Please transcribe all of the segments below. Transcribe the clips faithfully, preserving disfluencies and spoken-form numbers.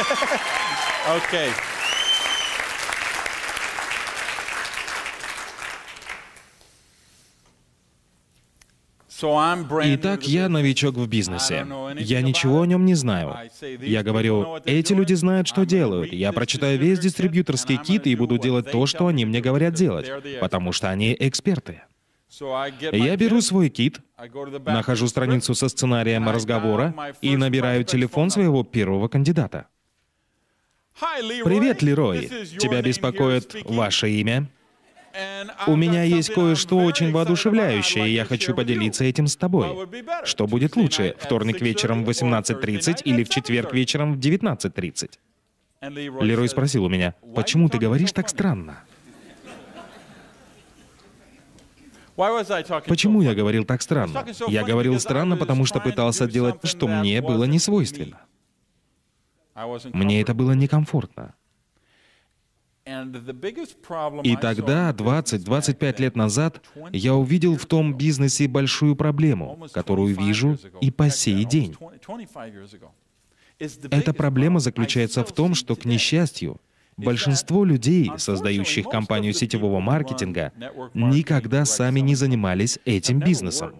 Okay. Итак, я новичок в бизнесе. Я ничего о нем не знаю. Я говорю, эти люди знают, что делают. Я прочитаю весь дистрибьюторский кит и буду делать то, что они мне говорят делать, потому что они эксперты. Я беру свой кит, нахожу страницу со сценарием разговора и набираю телефон своего первого кандидата. «Привет, Лерой. Тебя беспокоит ваше имя? У меня есть кое-что очень воодушевляющее, и я хочу поделиться этим с тобой. Что будет лучше, вторник вечером в восемнадцать тридцать или в четверг вечером в девятнадцать тридцать?» Лерой спросил у меня, «Почему ты говоришь так странно?» Почему я говорил так странно? Я говорил странно, потому что пытался делать то, что мне было не свойственно. Мне это было некомфортно. И тогда, двадцать-двадцать пять лет назад, я увидел в том бизнесе большую проблему, которую вижу и по сей день. Эта проблема заключается в том, что, к несчастью, большинство людей, создающих компанию сетевого маркетинга, никогда сами не занимались этим бизнесом.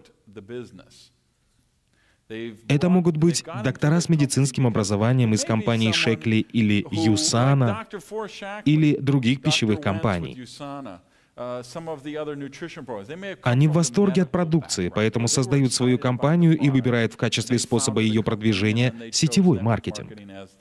Это могут быть доктора с медицинским образованием из компаний Шекли или Юсана, или других пищевых компаний. Они в восторге от продукции, поэтому создают свою компанию и выбирают в качестве способа ее продвижения сетевой маркетинг.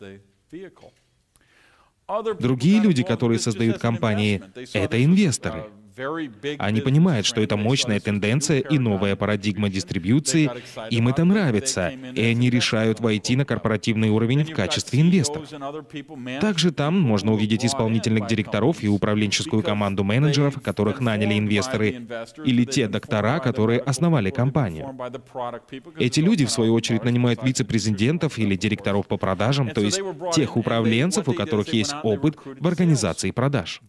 Другие люди, которые создают компании, это инвесторы. Они понимают, что это мощная тенденция и новая парадигма дистрибьюции, им это нравится, и они решают войти на корпоративный уровень в качестве инвесторов. Также там можно увидеть исполнительных директоров и управленческую команду менеджеров, которых наняли инвесторы, или те доктора, которые основали компанию. Эти люди, в свою очередь, нанимают вице-президентов или директоров по продажам, то есть тех управленцев, у которых есть опыт в организации продаж.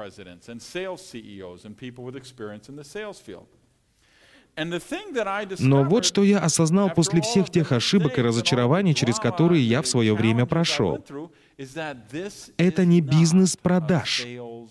Но вот что я осознал после всех тех ошибок и разочарований, через которые я в свое время прошел. Это не бизнес продаж.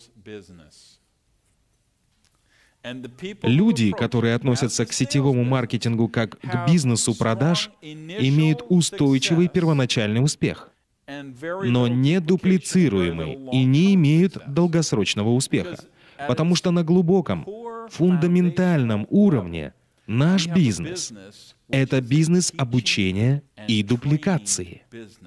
Люди, которые относятся к сетевому маркетингу как к бизнесу продаж, имеют устойчивый первоначальный успех, но не дуплицируемый и не имеют долгосрочного успеха. Потому что на глубоком, фундаментальном уровне наш бизнес — это бизнес обучения и дупликации.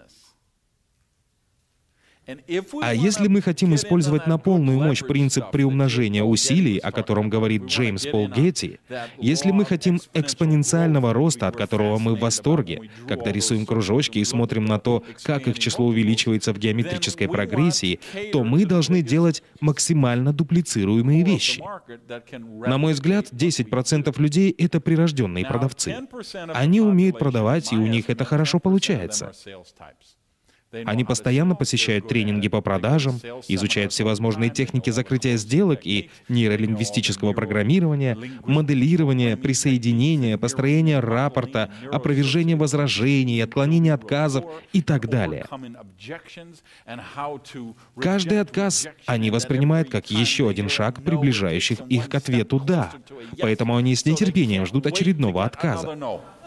А если мы хотим использовать на полную мощь принцип приумножения усилий, о котором говорит Джеймс Пол Гетти, если мы хотим экспоненциального роста, от которого мы в восторге, когда рисуем кружочки и смотрим на то, как их число увеличивается в геометрической прогрессии, то мы должны делать максимально дуплицируемые вещи. На мой взгляд, десять процентов людей — это прирожденные продавцы. Они умеют продавать, и у них это хорошо получается. Они постоянно посещают тренинги по продажам, изучают всевозможные техники закрытия сделок и нейролингвистического программирования, моделирования, присоединения, построения рапорта, опровержения возражений, отклонения отказов и так далее. Каждый отказ они воспринимают как еще один шаг, приближающий их к ответу «да». Поэтому они с нетерпением ждут очередного отказа.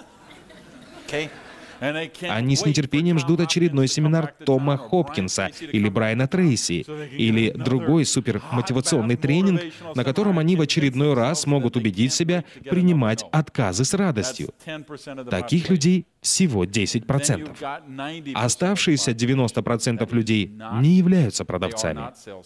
Они с нетерпением ждут очередной семинар Тома Хопкинса или Брайана Трейси, или другой супермотивационный тренинг, на котором они в очередной раз могут убедить себя принимать отказы с радостью. Таких людей всего десять процентов. Оставшиеся девяносто процентов людей не являются продавцами.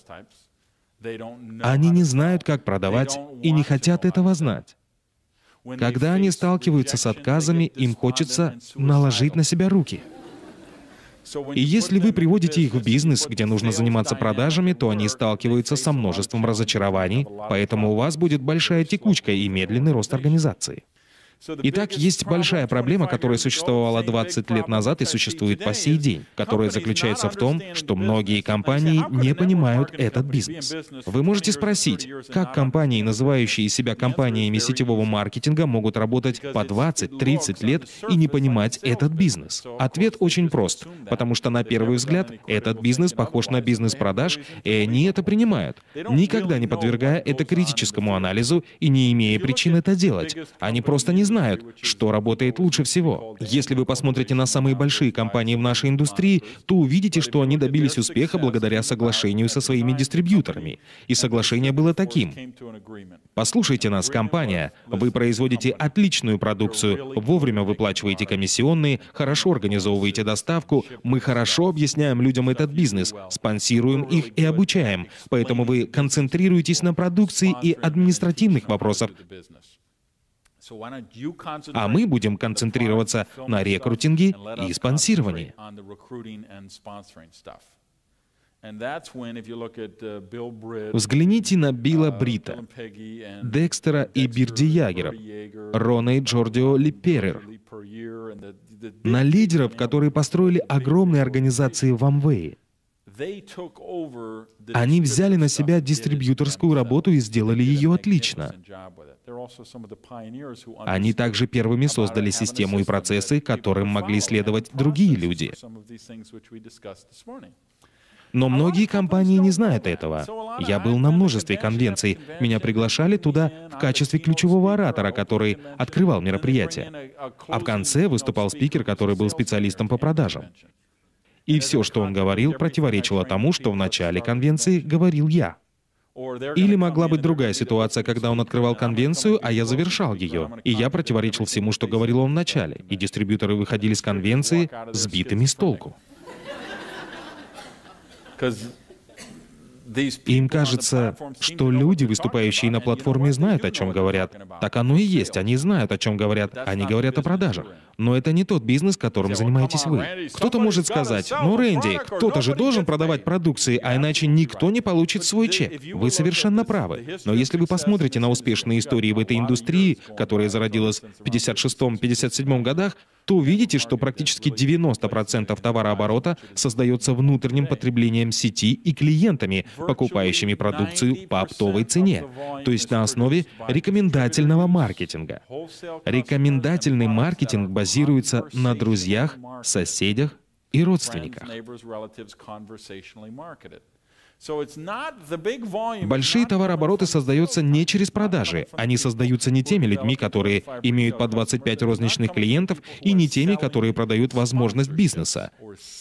Они не знают, как продавать, и не хотят этого знать. Когда они сталкиваются с отказами, им хочется наложить на себя руки. И если вы приводите их в бизнес, где нужно заниматься продажами, то они сталкиваются со множеством разочарований, поэтому у вас будет большая текучка и медленный рост организации. Итак, есть большая проблема, которая существовала двадцать лет назад и существует по сей день, которая заключается в том, что многие компании не понимают этот бизнес. Вы можете спросить, как компании, называющие себя компаниями сетевого маркетинга, могут работать по двадцать-тридцать лет и не понимать этот бизнес? Ответ очень прост, потому что на первый взгляд этот бизнес похож на бизнес продаж, и они это принимают, никогда не подвергая это критическому анализу и не имея причин это делать. Они просто не знают, что работает лучше всего. Если вы посмотрите на самые большие компании в нашей индустрии, то увидите, что они добились успеха благодаря соглашению со своими дистрибьюторами. И соглашение было таким: послушайте нас, компания, вы производите отличную продукцию, вовремя выплачиваете комиссионные, хорошо организовываете доставку, мы хорошо объясняем людям этот бизнес, спонсируем их и обучаем, поэтому вы концентрируетесь на продукции и административных вопросах, а мы будем концентрироваться на рекрутинге и спонсировании. Взгляните на Билла Брита, Декстера и Бирди Ягеров, Рона и Джордио Липерер, на лидеров, которые построили огромные организации в Амвее. Они взяли на себя дистрибьюторскую работу и сделали ее отлично. Они также первыми создали систему и процессы, которым могли следовать другие люди. Но многие компании не знают этого. Я был на множестве конвенций. Меня приглашали туда в качестве ключевого оратора, который открывал мероприятие. А в конце выступал спикер, который был специалистом по продажам. И все, что он говорил, противоречило тому, что в начале конвенции говорил я. Или могла быть другая ситуация, когда он открывал конвенцию, а я завершал ее. И я противоречил всему, что говорил он в начале. И дистрибьюторы выходили с конвенции сбитыми с толку. Им кажется, что люди, выступающие на платформе, знают, о чем говорят. Так оно и есть, они знают, о чем говорят. Они говорят о продажах. Но это не тот бизнес, которым занимаетесь вы. Кто-то может сказать: ну, Рэнди, кто-то же должен продавать продукции, а иначе никто не получит свой чек. Вы совершенно правы. Но если вы посмотрите на успешные истории в этой индустрии, которая зародилась в пятьдесят шестом — пятьдесят седьмом годах, то увидите, что практически девяносто процентов товарооборота создается внутренним потреблением сети и клиентами, покупающими продукцию по оптовой цене, то есть на основе рекомендательного маркетинга. Рекомендательный маркетинг базируется на друзьях, соседях и родственниках. Большие товарообороты создаются не через продажи. Они создаются не теми людьми, которые имеют по двадцать пять розничных клиентов, и не теми, которые продают возможность бизнеса.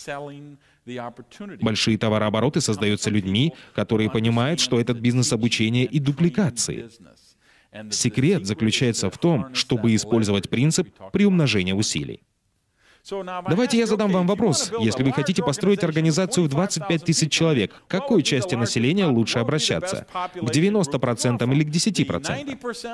Большие товарообороты создаются людьми, которые понимают, что этот бизнес обучения и дупликации. Секрет заключается в том, чтобы использовать принцип приумножения усилий. Давайте я задам вам вопрос. Если вы хотите построить организацию в двадцать пять тысяч человек, к какой части населения лучше обращаться? К девяноста процентам или к десяти процентам?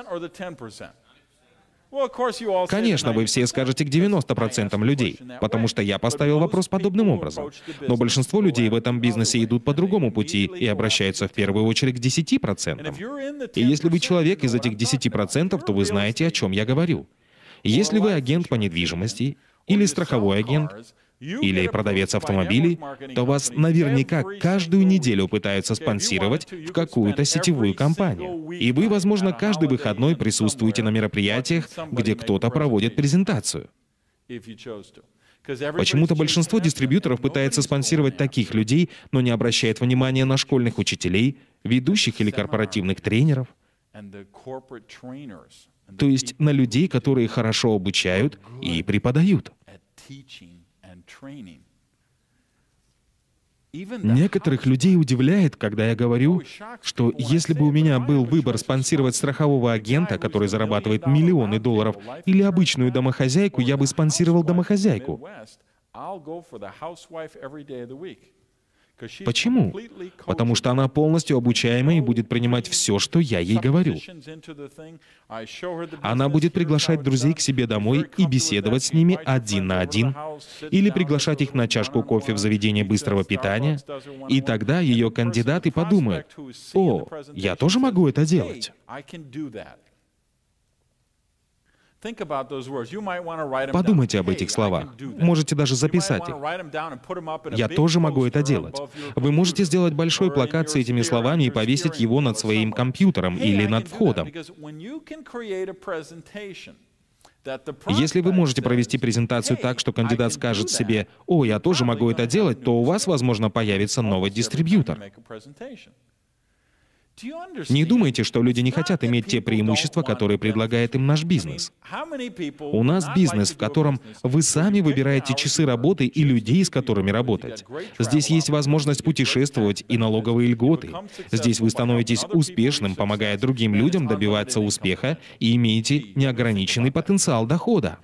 Конечно, вы все скажете к девяноста процентам людей, потому что я поставил вопрос подобным образом. Но большинство людей в этом бизнесе идут по другому пути и обращаются в первую очередь к десяти процентам. И если вы человек из этих десяти процентов, то вы знаете, о чем я говорю. Если вы агент по недвижимости, или страховой агент, или продавец автомобилей, то вас наверняка каждую неделю пытаются спонсировать в какую-то сетевую компанию. И вы, возможно, каждый выходной присутствуете на мероприятиях, где кто-то проводит презентацию. Почему-то большинство дистрибьюторов пытается спонсировать таких людей, но не обращает внимания на школьных учителей, ведущих или корпоративных тренеров. То есть на людей, которые хорошо обучают и преподают. Некоторых людей удивляет, когда я говорю, что если бы у меня был выбор спонсировать страхового агента, который зарабатывает миллионы долларов, или обычную домохозяйку, я бы спонсировал домохозяйку. Почему? Потому что она полностью обучаема и будет принимать все, что я ей говорю. Она будет приглашать друзей к себе домой и беседовать с ними один на один, или приглашать их на чашку кофе в заведение быстрого питания, и тогда ее кандидаты подумают: «О, я тоже могу это делать». Подумайте об этих словах. Можете даже записать их. Я тоже могу это делать. Вы можете сделать большой плакат с этими словами и повесить его над своим компьютером или над входом. Если вы можете провести презентацию так, что кандидат скажет себе: «О, я тоже могу это делать», то у вас, возможно, появится новый дистрибьютор. Не думайте, что люди не хотят иметь те преимущества, которые предлагает им наш бизнес. У нас бизнес, в котором вы сами выбираете часы работы и людей, с которыми работать. Здесь есть возможность путешествовать и налоговые льготы. Здесь вы становитесь успешным, помогая другим людям добиваться успеха, и имеете неограниченный потенциал дохода.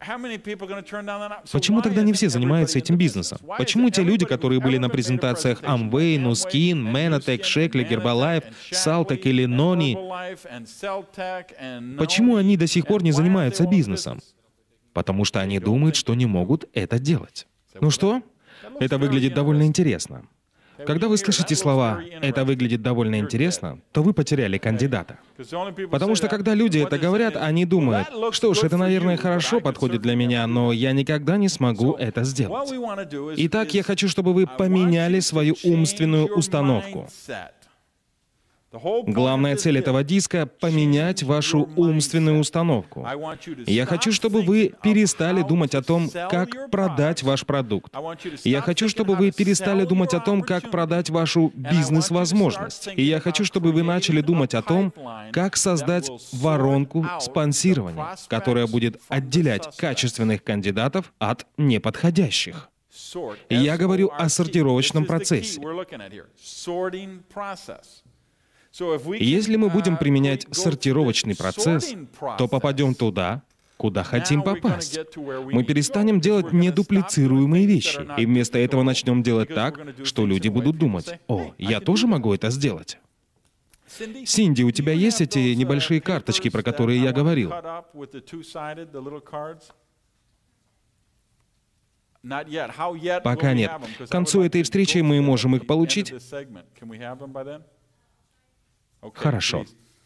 Почему тогда не все занимаются этим бизнесом? Почему те люди, которые были на презентациях Amway, Nuskin, Manatech, Shekler, Herbalife, Saltec или Noni, почему они до сих пор не занимаются бизнесом? Потому что они думают, что не могут это делать. Ну что? Это выглядит довольно интересно. Когда вы слышите слова «это выглядит довольно интересно», то вы потеряли кандидата. Потому что когда люди это говорят, они думают: что ж, это, наверное, хорошо подходит для меня, но я никогда не смогу это сделать. Итак, я хочу, чтобы вы поменяли свою умственную установку. Главная цель этого диска — поменять вашу умственную установку. Я хочу, чтобы вы перестали думать о том, как продать ваш продукт. Я хочу, чтобы вы перестали думать о том, как продать вашу бизнес-возможность. И я хочу, чтобы вы начали думать о том, как создать воронку спонсирования, которая будет отделять качественных кандидатов от неподходящих. И я говорю о сортировочном процессе. Если мы будем применять сортировочный процесс, то попадем туда, куда хотим попасть. Мы перестанем делать недуплицируемые вещи, и вместо этого начнем делать так, что люди будут думать: «О, я тоже могу это сделать». Синди, у тебя есть эти небольшие карточки, про которые я говорил? Пока нет. К концу этой встречи мы можем их получить. Хорошо.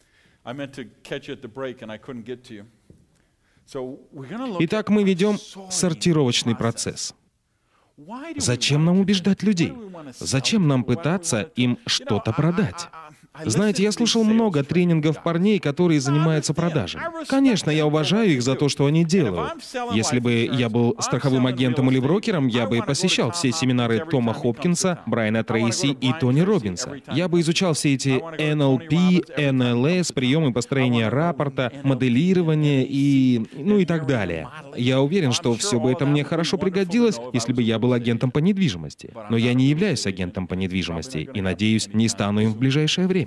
Итак, мы ведем сортировочный процесс. Зачем нам убеждать людей? Зачем нам пытаться им что-то продать? Знаете, я слушал много тренингов парней, которые занимаются продажей. Конечно, я уважаю их за то, что они делают. Если бы я был страховым агентом или брокером, я бы посещал все семинары Тома Хопкинса, Брайана Трейси и Тони Роббинса. Я бы изучал все эти эн эл пи, эн эл эс, приемы построения рапорта, моделирования и... ну и так далее. Я уверен, что все бы это мне хорошо пригодилось, если бы я был агентом по недвижимости. Но я не являюсь агентом по недвижимости и, надеюсь, не стану им в ближайшее время.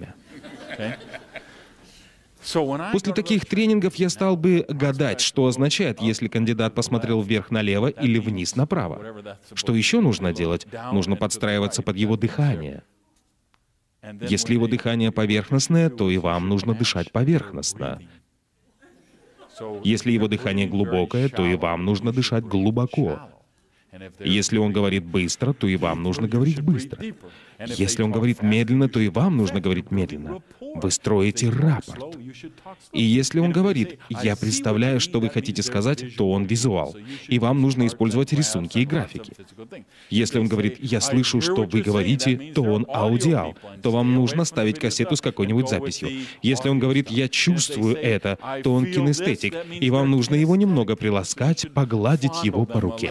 После таких тренингов я стал бы гадать, что означает, если кандидат посмотрел вверх налево или вниз направо. Что еще нужно делать? Нужно подстраиваться под его дыхание. Если его дыхание поверхностное, то и вам нужно дышать поверхностно. Если его дыхание глубокое, то и вам нужно дышать глубоко. Если он говорит быстро, то и вам нужно говорить быстро. Если он говорит медленно, то и вам нужно говорить медленно. Вы строите рапорт. И если он говорит «я представляю, что вы хотите сказать», то он визуал. И вам нужно использовать рисунки и графики. Если он говорит «я слышу, что вы говорите», то он аудиал. То вам нужно ставить кассету с какой-нибудь записью. Если он говорит «я чувствую это», то он кинестетик. И вам нужно его немного приласкать, погладить его по руке.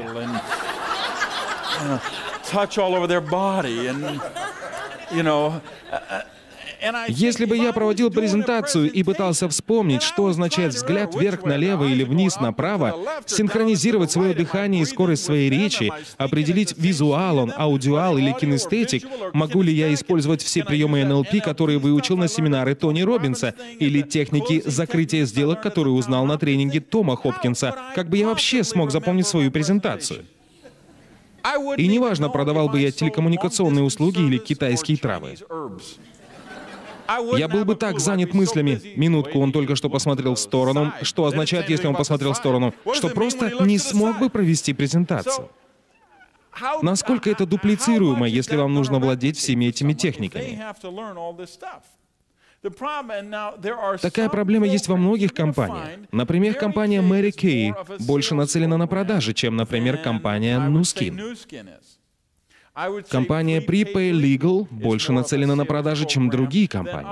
Если бы я проводил презентацию и пытался вспомнить, что означает взгляд вверх налево или вниз направо, синхронизировать свое дыхание и скорость своей речи, определить, визуал он, аудиал или кинестетик, могу ли я использовать все приемы эн эл пи, которые выучил на семинаре Тони Роббинса, или техники закрытия сделок, которые узнал на тренинге Тома Хопкинса, как бы я вообще смог запомнить свою презентацию? И неважно, продавал бы я телекоммуникационные услуги или китайские травы. Я был бы так занят мыслями, минутку, он только что посмотрел в сторону, что означает, если он посмотрел в сторону, что просто не смог бы провести презентацию. Насколько это дуплицируемо, если вам нужно владеть всеми этими техниками? Такая проблема есть во многих компаниях. Например, компания Mary Kay больше нацелена на продажи, чем, например, компания Nu Skin. Компания Prepay Legal больше нацелена на продажи, чем другие компании.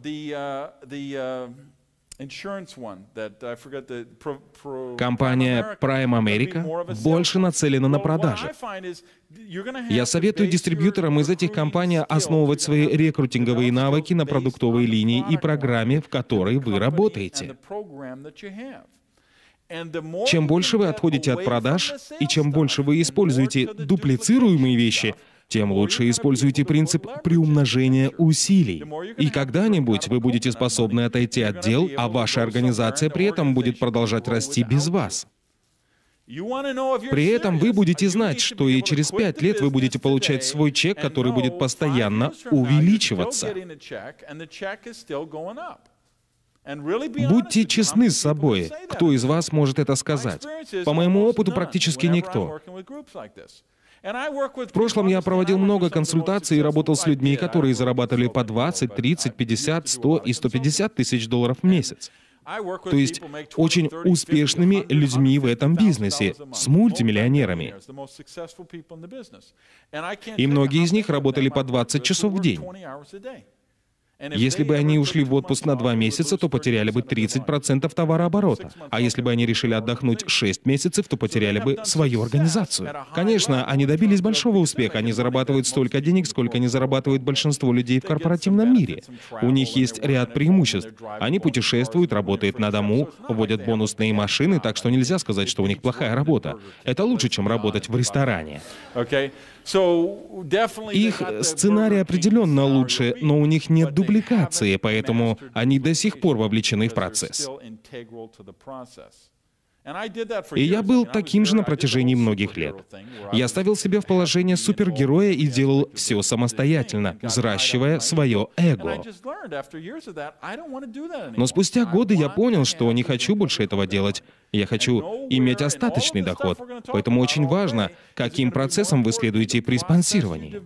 Компания Prime America больше нацелена на продажи. Я советую дистрибьюторам из этих компаний основывать свои рекрутинговые навыки на продуктовой линии и программе, в которой вы работаете. Чем больше вы отходите от продаж, и чем больше вы используете дуплицируемые вещи, тем лучше используйте принцип приумножения усилий. И когда-нибудь вы будете способны отойти от дел, а ваша организация при этом будет продолжать расти без вас. При этом вы будете знать, что и через пять лет вы будете получать свой чек, который будет постоянно увеличиваться. Будьте честны с собой. Кто из вас может это сказать? По моему опыту, практически никто. В прошлом я проводил много консультаций и работал с людьми, которые зарабатывали по двадцать, тридцать, пятьдесят, сто и сто пятьдесят тысяч долларов в месяц. То есть очень успешными людьми в этом бизнесе, с мультимиллионерами. И многие из них работали по двадцать часов в день. Если бы они ушли в отпуск на два месяца, то потеряли бы тридцать процентов товарооборота. А если бы они решили отдохнуть шесть месяцев, то потеряли бы свою организацию. Конечно, они добились большого успеха. Они зарабатывают столько денег, сколько не зарабатывает большинство людей в корпоративном мире. У них есть ряд преимуществ. Они путешествуют, работают на дому, водят бонусные машины, так что нельзя сказать, что у них плохая работа. Это лучше, чем работать в ресторане. Их сценарий определенно лучше, но у них нет дубликации, поэтому они до сих пор вовлечены в процесс. И я был таким же на протяжении многих лет. Я ставил себя в положение супергероя и делал все самостоятельно, взращивая свое эго. Но спустя годы я понял, что не хочу больше этого делать. Я хочу иметь остаточный доход. Поэтому очень важно, каким процессом вы следуете при спонсировании.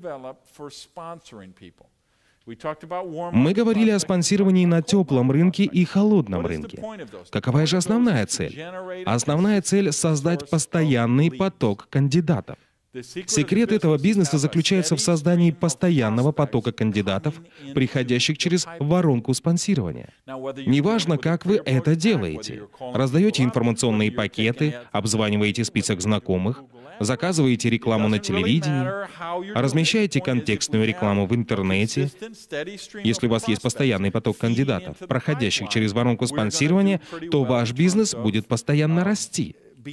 Мы говорили о спонсировании на теплом рынке и холодном рынке. Какова же основная цель? Основная цель — создать постоянный поток кандидатов. Секрет этого бизнеса заключается в создании постоянного потока кандидатов, приходящих через воронку спонсирования. Неважно, как вы это делаете. Раздаете информационные пакеты, обзваниваете список знакомых, заказываете рекламу на телевидении, размещаете контекстную рекламу в интернете. Если у вас есть постоянный поток кандидатов, проходящих через воронку спонсирования, то ваш бизнес будет постоянно расти.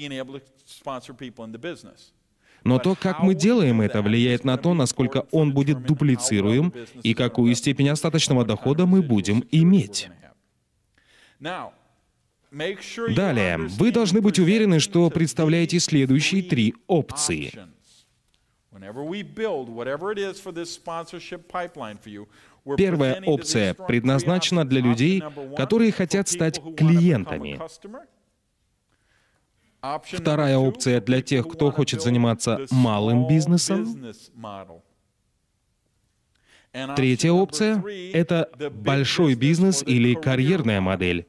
Но то, как мы делаем это, влияет на то, насколько он будет дуплицируем и какую степень остаточного дохода мы будем иметь. Далее, вы должны быть уверены, что представляете следующие три опции. Первая опция предназначена для людей, которые хотят стать клиентами. Вторая опция для тех, кто хочет заниматься малым бизнесом. Третья опция — это большой бизнес или карьерная модель.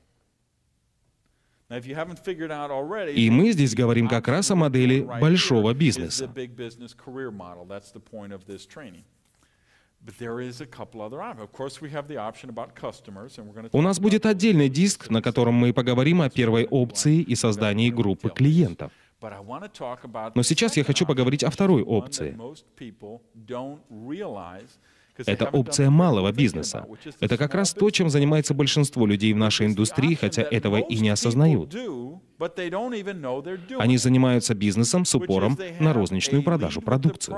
И мы здесь говорим как раз о модели большого бизнеса. У нас будет отдельный диск, на котором мы поговорим о первой опции и создании группы клиентов. Но сейчас я хочу поговорить о второй опции. Это опция малого бизнеса. Это как раз то, чем занимается большинство людей в нашей индустрии, хотя этого и не осознают. Они занимаются бизнесом с упором на розничную продажу продукции.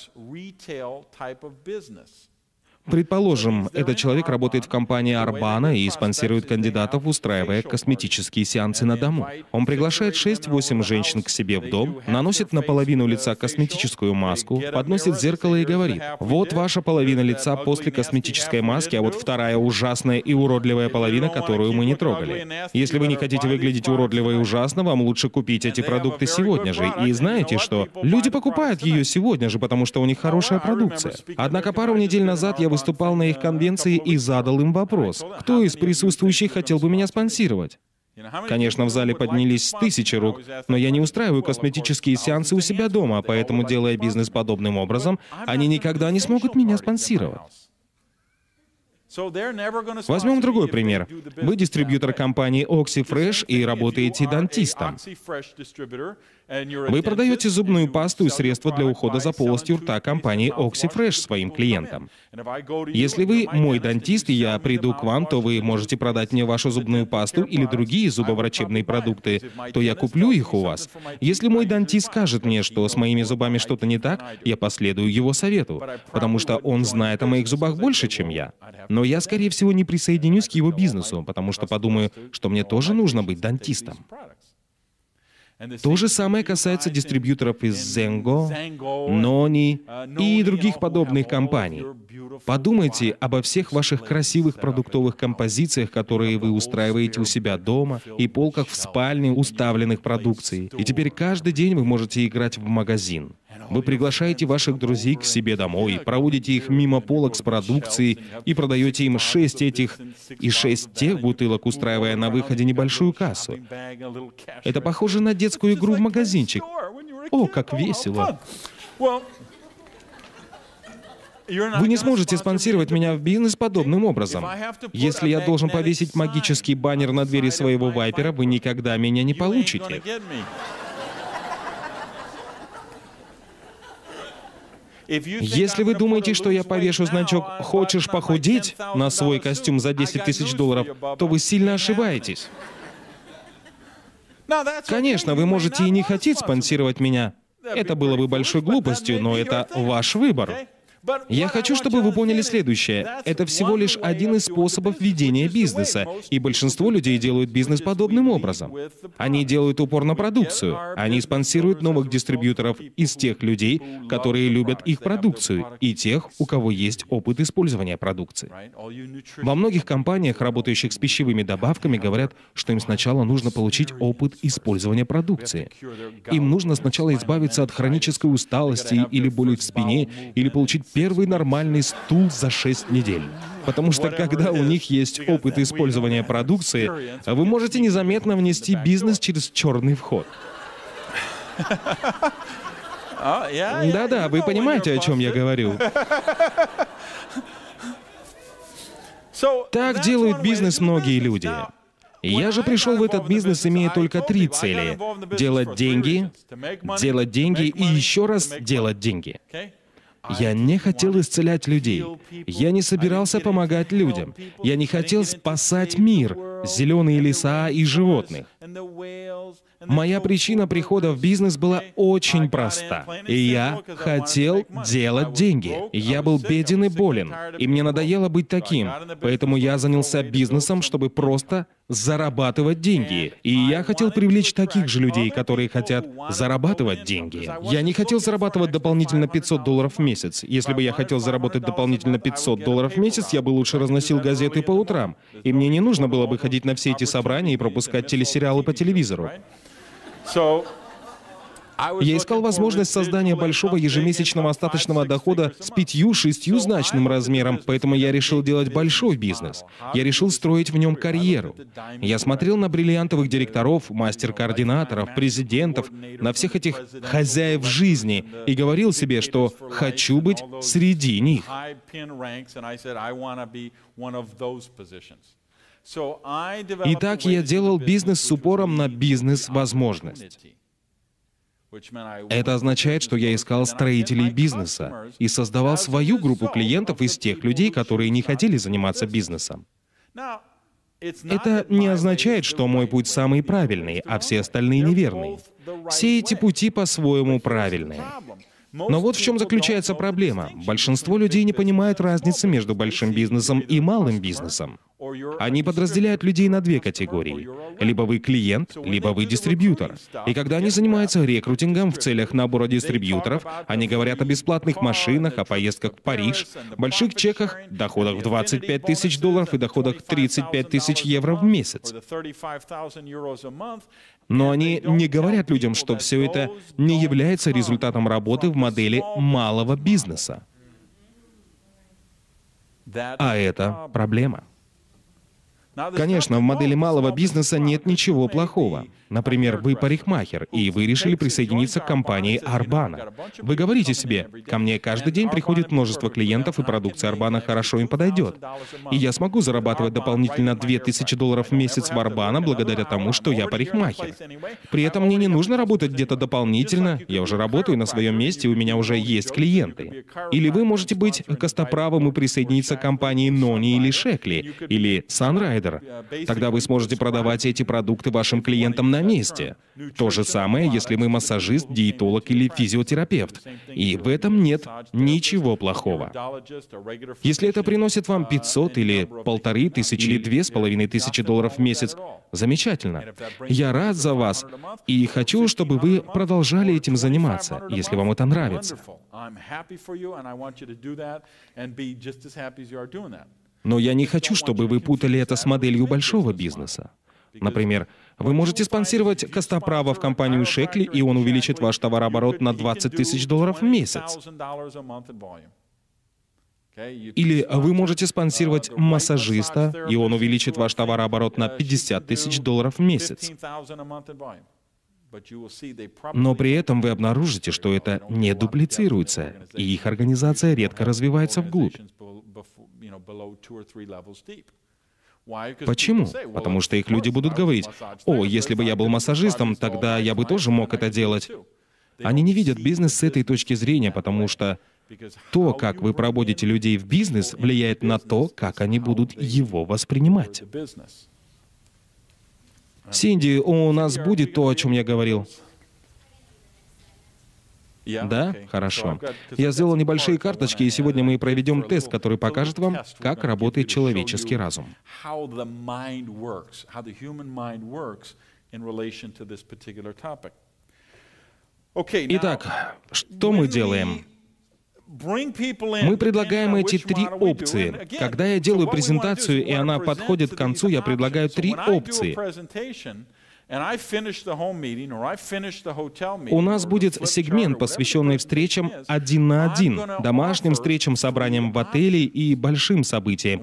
Предположим, этот человек работает в компании Arbana и спонсирует кандидатов, устраивая косметические сеансы на дому. Он приглашает шесть-восемь женщин к себе в дом, наносит на половину лица косметическую маску, подносит зеркало и говорит: «Вот ваша половина лица после косметической маски, а вот вторая ужасная и уродливая половина, которую мы не трогали. Если вы не хотите выглядеть уродливо и ужасно, вам лучше купить эти продукты сегодня же». И знаете что? Люди покупают ее сегодня же, потому что у них хорошая продукция. Однако пару недель назад я выступал выступал на их конвенции и задал им вопрос, кто из присутствующих хотел бы меня спонсировать. Конечно, в зале поднялись тысячи рук, но я не устраиваю косметические сеансы у себя дома, поэтому, делая бизнес подобным образом, они никогда не смогут меня спонсировать. Возьмем другой пример. Вы дистрибьютор компании OxyFresh и работаете дантистом. Вы продаете зубную пасту и средства для ухода за полостью рта компании OxyFresh своим клиентам. Если вы мой дантист, и я приду к вам, то вы можете продать мне вашу зубную пасту или другие зубоврачебные продукты, то я куплю их у вас. Если мой дантист скажет мне, что с моими зубами что-то не так, я последую его совету, потому что он знает о моих зубах больше, чем я. Но я, скорее всего, не присоединюсь к его бизнесу, потому что подумаю, что мне тоже нужно быть дантистом. То же самое касается дистрибьюторов из Zengo, Noni и других подобных компаний. Подумайте обо всех ваших красивых продуктовых композициях, которые вы устраиваете у себя дома, и полках в спальне, уставленных продукцией. И теперь каждый день вы можете играть в магазин. Вы приглашаете ваших друзей к себе домой, проводите их мимо полок с продукцией и продаете им шесть этих и шесть тех бутылок, устраивая на выходе небольшую кассу. Это похоже на детскую игру в магазинчик. О, как весело! Вы не сможете спонсировать меня в бизнес подобным образом. Если я должен повесить магический баннер на двери своего вайпера, вы никогда меня не получите. Если вы думаете, что я повешу значок «Хочешь похудеть» на свой костюм за десять тысяч долларов, то вы сильно ошибаетесь. Конечно, вы можете и не хотеть спонсировать меня. Это было бы большой глупостью, но это ваш выбор. Я хочу, чтобы вы поняли следующее. Это всего лишь один из способов ведения бизнеса, и большинство людей делают бизнес подобным образом. Они делают упор на продукцию. Они спонсируют новых дистрибьюторов из тех людей, которые любят их продукцию, и тех, у кого есть опыт использования продукции. Во многих компаниях, работающих с пищевыми добавками, говорят, что им сначала нужно получить опыт использования продукции. Им нужно сначала избавиться от хронической усталости или боли в спине, или получить первый нормальный стул за шесть недель. Потому что когда у них есть опыт использования продукции, вы можете незаметно внести бизнес через черный вход. Да-да, вы понимаете, о чем я говорю. Так делают бизнес многие люди. Я же пришел в этот бизнес, имея только три цели: делать деньги, делать деньги и еще раз делать деньги. Я не хотел исцелять людей. Я не собирался помогать людям. Я не хотел спасать мир, зеленые леса и животных. Моя причина прихода в бизнес была очень проста. И я хотел делать деньги. Я был беден и болен, и мне надоело быть таким. Поэтому я занялся бизнесом, чтобы просто зарабатывать деньги. И я хотел привлечь таких же людей, которые хотят зарабатывать деньги. Я не хотел зарабатывать дополнительно пятьсот долларов в месяц. Если бы я хотел заработать дополнительно пятьсот долларов в месяц, я бы лучше разносил газеты по утрам. И мне не нужно было бы ходить на все эти собрания и пропускать телесериалы по телевизору. Я искал возможность создания большого ежемесячного остаточного дохода с пятью-шестью значным размером, поэтому я решил делать большой бизнес. Я решил строить в нем карьеру. Я смотрел на бриллиантовых директоров, мастер-координаторов, президентов, на всех этих хозяев жизни и говорил себе, что хочу быть среди них. Итак, я делал бизнес с упором на бизнес-возможность. Это означает, что я искал строителей бизнеса и создавал свою группу клиентов из тех людей, которые не хотели заниматься бизнесом. Это не означает, что мой путь самый правильный, а все остальные неверные. Все эти пути по-своему правильные. Но вот в чем заключается проблема. Большинство людей не понимают разницы между большим бизнесом и малым бизнесом. Они подразделяют людей на две категории. Либо вы клиент, либо вы дистрибьютор. И когда они занимаются рекрутингом в целях набора дистрибьюторов, они говорят о бесплатных машинах, о поездках в Париж, больших чеках, доходах в двадцать пять тысяч долларов и доходах в тридцать пять тысяч евро в месяц. Но они не говорят людям, что все это не является результатом работы в модели малого бизнеса. А это проблема. Конечно, в модели малого бизнеса нет ничего плохого. Например, вы парикмахер, и вы решили присоединиться к компании Arbana. Вы говорите себе: ко мне каждый день приходит множество клиентов, и продукция Arbana хорошо им подойдет. И я смогу зарабатывать дополнительно две тысячи долларов в месяц в Arbana благодаря тому, что я парикмахер. При этом мне не нужно работать где-то дополнительно, я уже работаю на своем месте, у меня уже есть клиенты. Или вы можете быть костоправым и присоединиться к компании Noni или Sheckley, или Sunrider. Тогда вы сможете продавать эти продукты вашим клиентам на месте. То же самое, если мы массажист, диетолог или физиотерапевт. И в этом нет ничего плохого. Если это приносит вам пятьсот или полторы тысячи или две с половиной тысячи долларов в месяц, замечательно. Я рад за вас и хочу, чтобы вы продолжали этим заниматься, если вам это нравится. Но я не хочу, чтобы вы путали это с моделью большого бизнеса. Например, вы можете спонсировать костоправа в компанию Sheckley, и он увеличит ваш товарооборот на двадцать тысяч долларов в месяц. Или вы можете спонсировать массажиста, и он увеличит ваш товарооборот на пятьдесят тысяч долларов в месяц. Но при этом вы обнаружите, что это не дуплицируется, и их организация редко развивается вглубь. Почему? Потому что их люди будут говорить: «О, если бы я был массажистом, тогда я бы тоже мог это делать». Они не видят бизнес с этой точки зрения, потому что то, как вы проводите людей в бизнес, влияет на то, как они будут его воспринимать. Синди, у нас будет то, о чем я говорил. Да? Хорошо. Я сделал небольшие карточки, и сегодня мы проведем тест, который покажет вам, как работает человеческий разум. Итак, что мы делаем? Мы предлагаем эти три опции. Когда я делаю презентацию, и она подходит к концу, я предлагаю три опции. У нас будет сегмент, посвященный встречам один на один, домашним встречам, собраниям в отеле и большим событиям.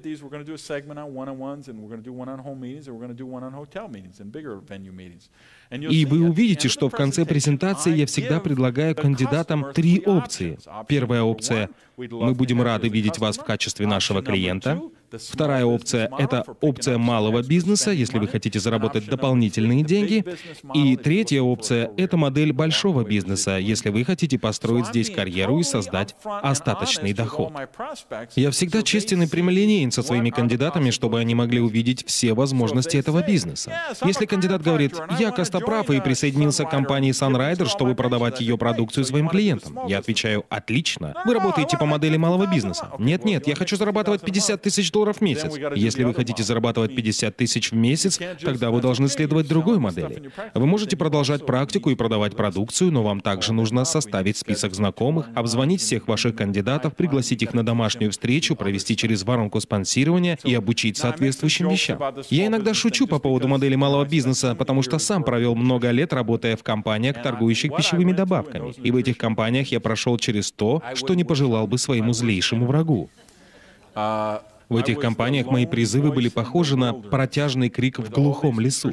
И вы увидите, что в конце презентации я всегда предлагаю кандидатам три опции. Первая опция — мы будем рады видеть вас в качестве нашего клиента. Вторая опция — это опция малого бизнеса, если вы хотите заработать дополнительные деньги. И третья опция — это модель большого бизнеса, если вы хотите построить здесь карьеру и создать остаточный доход. Я всегда честен и прямолинеен со своими кандидатами, чтобы они могли увидеть все возможности этого бизнеса. Если кандидат говорит: «Я костоправ и присоединился к компании Sunrider, чтобы продавать ее продукцию своим клиентам», я отвечаю: «Отлично. Вы работаете по модели малого бизнеса». «Нет-нет, я хочу зарабатывать пятьдесят тысяч долларов в месяц». Если вы хотите зарабатывать пятьдесят тысяч в месяц, тогда вы должны следовать другой модели. Вы можете продолжать практику и продавать продукцию, но вам также нужно составить список знакомых, обзвонить всех ваших кандидатов, пригласить их на домашнюю встречу, провести через воронку спонсирования и обучить соответствующим вещам. Я иногда шучу по поводу модели малого бизнеса, потому что сам провел много лет, работая в компаниях, торгующих пищевыми добавками. И в этих компаниях я прошел через то, что не пожелал бы своему злейшему врагу. В этих компаниях мои призывы были похожи на протяжный крик в глухом лесу.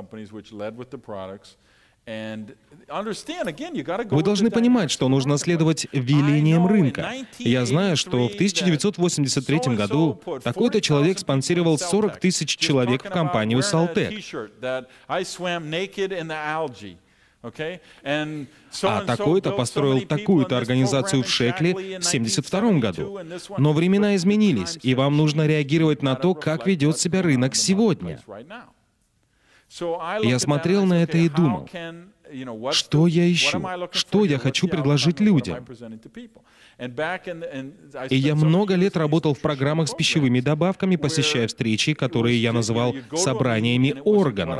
Вы должны понимать, что нужно следовать велениям рынка. Я знаю, что в тысяча девятьсот восемьдесят третьем году такой-то человек спонсировал сорок тысяч человек в компанию Saltec. А такой-то построил такую-то организацию в Sheckley в семьдесят втором году. Но времена изменились, и вам нужно реагировать на то, как ведет себя рынок сегодня. Я смотрел на это и думал: что я ищу? Что я хочу предложить людям? И я много лет работал в программах с пищевыми добавками, посещая встречи, которые я называл собраниями органов.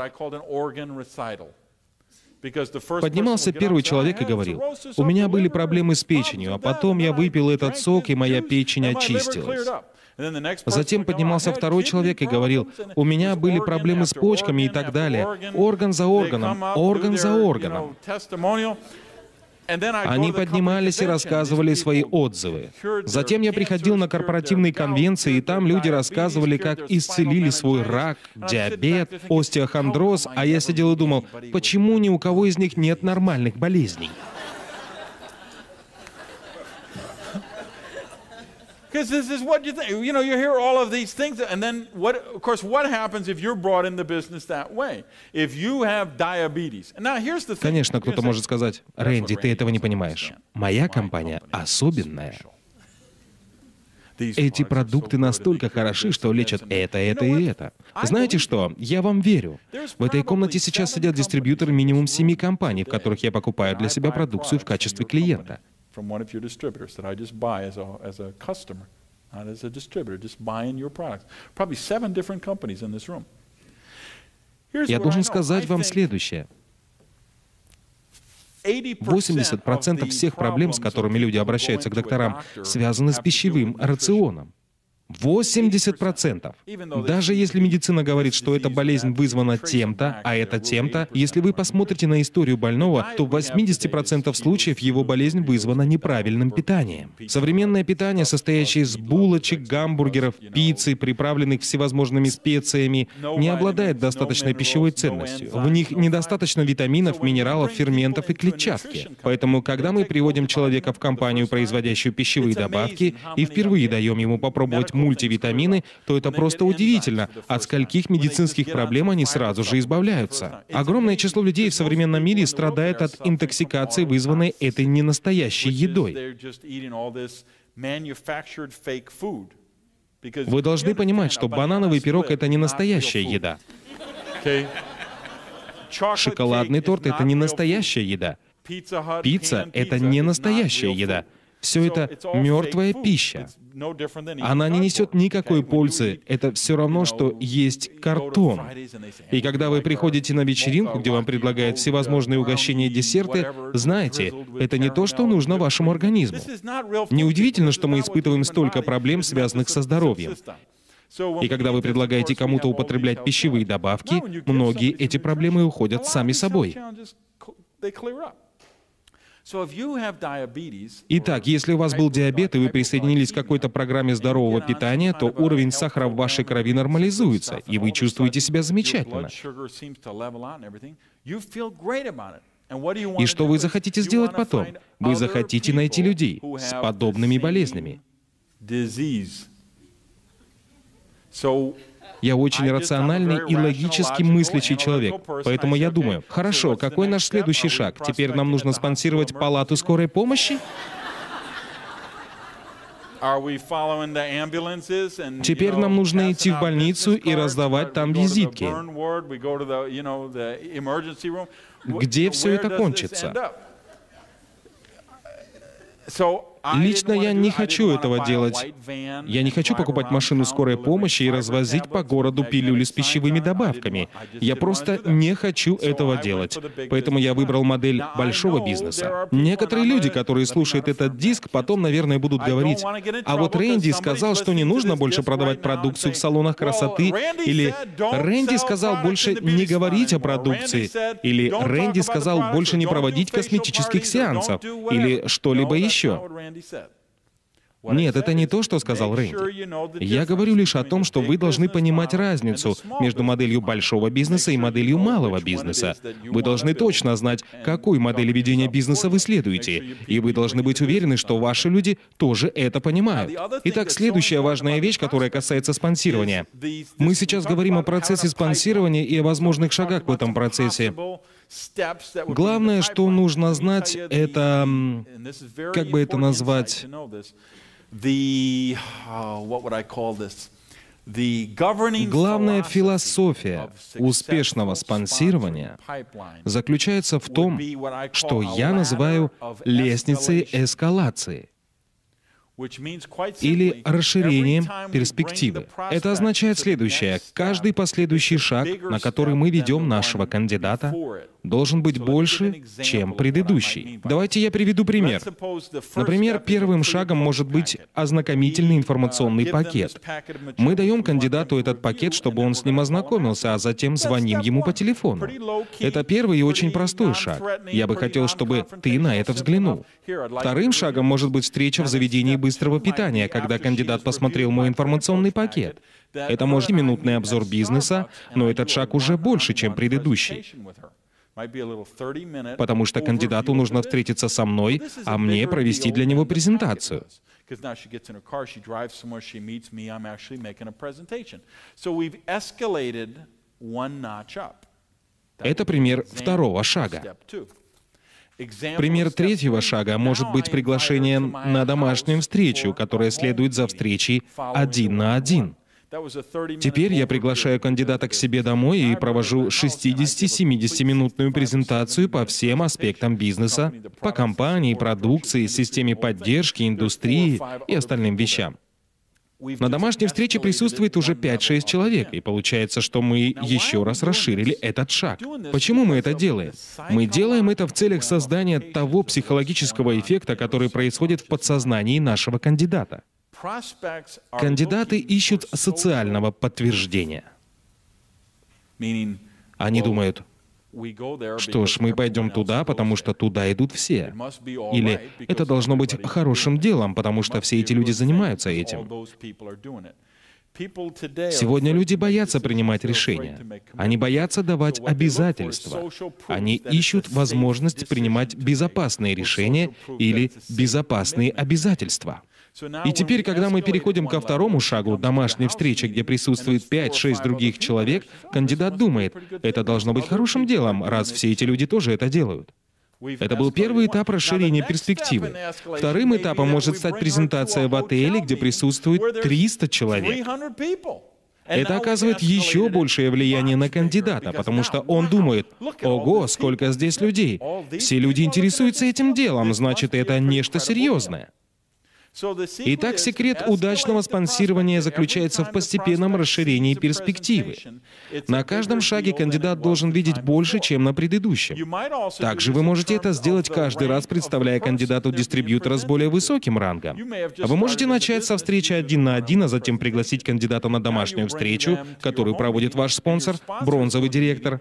Поднимался первый человек и говорил: «У меня были проблемы с печенью, а потом я выпил этот сок, и моя печень очистилась». Затем поднимался второй человек и говорил: «У меня были проблемы с почками» и так далее. Орган за органом, орган за органом. Они поднимались и рассказывали свои отзывы. Затем я приходил на корпоративные конвенции, и там люди рассказывали, как исцелили свой рак, диабет, остеохондроз, а я сидел и думал, почему ни у кого из них нет нормальных болезней? Because this is what you think. You know, you hear all of these things, and then what? Of course, what happens if you're brought in the business that way? If you have diabetes. And now here's the thing. Конечно, кто-то может сказать, Рэнди, ты этого не понимаешь. Моя компания особенная. Эти продукты настолько хороши, что лечат это, это и это. Знаете что? Я вам верю. В этой комнате сейчас сидят дистрибьюторы минимум семи компаний, в которых я покупаю для себя продукцию в качестве клиента. From one of your distributors that I just buy as a, as a customer, not as a distributor, just buying your products. Probably seven different companies in this room. Я должен сказать вам следующее. восемьдесят процентов всех проблем, с которыми люди обращаются к докторам, связаны с пищевым рационом. восемьдесят процентов. Даже если медицина говорит, что эта болезнь вызвана тем-то, а это тем-то, если вы посмотрите на историю больного, то в восьмидесяти процентах случаев его болезнь вызвана неправильным питанием. Современное питание, состоящее из булочек, гамбургеров, пиццы, приправленных всевозможными специями, не обладает достаточной пищевой ценностью. В них недостаточно витаминов, минералов, ферментов и клетчатки. Поэтому, когда мы приводим человека в компанию, производящую пищевые добавки, и впервые даем ему попробовать мультивитамины, то это просто удивительно, от скольких медицинских проблем они сразу же избавляются. Огромное число людей в современном мире страдает от интоксикации, вызванной этой ненастоящей едой. Вы должны понимать, что банановый пирог — это не настоящая еда. Шоколадный торт — это не настоящая еда. Пицца — это не настоящая еда. Все это мертвая пища. Она не несет никакой пользы. Это все равно, что есть картон. И когда вы приходите на вечеринку, где вам предлагают всевозможные угощения и десерты, знаете, это не то, что нужно вашему организму. Неудивительно, что мы испытываем столько проблем, связанных со здоровьем. И когда вы предлагаете кому-то употреблять пищевые добавки, многие эти проблемы уходят сами собой. Итак, если у вас был диабет, и вы присоединились к какой-то программе здорового питания, то уровень сахара в вашей крови нормализуется, и вы чувствуете себя замечательно. И что вы захотите сделать потом? Вы захотите найти людей с подобными болезнями. Я очень рациональный и логически мыслящий человек, поэтому я думаю, хорошо, какой наш следующий шаг? Теперь нам нужно спонсировать палату скорой помощи? Теперь нам нужно идти в больницу и раздавать там визитки. Где все это кончится? Лично я не хочу этого делать. Я не хочу покупать машину скорой помощи и развозить по городу пилюли с пищевыми добавками. Я просто не хочу этого делать. Поэтому я выбрал модель большого бизнеса. Некоторые люди, которые слушают этот диск, потом, наверное, будут говорить, а вот Рэнди сказал, что не нужно больше продавать продукцию в салонах красоты, или Рэнди сказал больше не говорить о продукции, или Рэнди сказал больше не проводить косметических сеансов, или что-либо еще. Нет, это не то, что сказал Рэнди. Я говорю лишь о том, что вы должны понимать разницу между моделью большого бизнеса и моделью малого бизнеса. Вы должны точно знать, какой модели ведения бизнеса вы следуете, и вы должны быть уверены, что ваши люди тоже это понимают. Итак, следующая важная вещь, которая касается спонсирования. Мы сейчас говорим о процессе спонсирования и о возможных шагах в этом процессе. Главное, что нужно знать, это, как бы это назвать, главная философия успешного спонсирования заключается в том, что я называю лестницей эскалации или расширением перспективы. Это означает следующее. Каждый последующий шаг, на который мы ведем нашего кандидата, должен быть больше, чем предыдущий. Давайте я приведу пример. Например, первым шагом может быть ознакомительный информационный пакет. Мы даем кандидату этот пакет, чтобы он с ним ознакомился, а затем звоним ему по телефону. Это первый и очень простой шаг. Я бы хотел, чтобы ты на это взглянул. Вторым шагом может быть встреча в заведении быстрого питания, когда кандидат посмотрел мой информационный пакет. Это может быть минутный обзор бизнеса, но этот шаг уже больше, чем предыдущий. Потому что кандидату нужно встретиться со мной, а мне провести для него презентацию. Это пример второго шага. Пример третьего шага может быть приглашение на домашнюю встречу, которая следует за встречей один на один. Теперь я приглашаю кандидата к себе домой и провожу шестидесяти-семидесятиминутную презентацию по всем аспектам бизнеса, по компании, продукции, системе поддержки, индустрии и остальным вещам. На домашней встрече присутствует уже пять-шесть человек, и получается, что мы еще раз расширили этот шаг. Почему мы это делаем? Мы делаем это в целях создания того психологического эффекта, который происходит в подсознании нашего кандидата. Кандидаты ищут социального подтверждения. Они думают: что ж, мы пойдем туда, потому что туда идут все. Или это должно быть хорошим делом, потому что все эти люди занимаются этим. Сегодня люди боятся принимать решения. Они боятся давать обязательства. Они ищут возможность принимать безопасные решения или безопасные обязательства. И теперь, когда мы переходим ко второму шагу, домашней встречи, где присутствует пять-шесть других человек, кандидат думает: это должно быть хорошим делом, раз все эти люди тоже это делают. Это был первый этап расширения перспективы. Вторым этапом может стать презентация в отеле, где присутствует триста человек. Это оказывает еще большее влияние на кандидата, потому что он думает: ого, сколько здесь людей. Все люди интересуются этим делом, значит, это нечто серьезное. Итак, секрет удачного спонсирования заключается в постепенном расширении перспективы. На каждом шаге кандидат должен видеть больше, чем на предыдущем. Также вы можете это сделать каждый раз, представляя кандидату дистрибьютора с более высоким рангом. Вы можете начать со встречи один на один, а затем пригласить кандидата на домашнюю встречу, которую проводит ваш спонсор, бронзовый директор.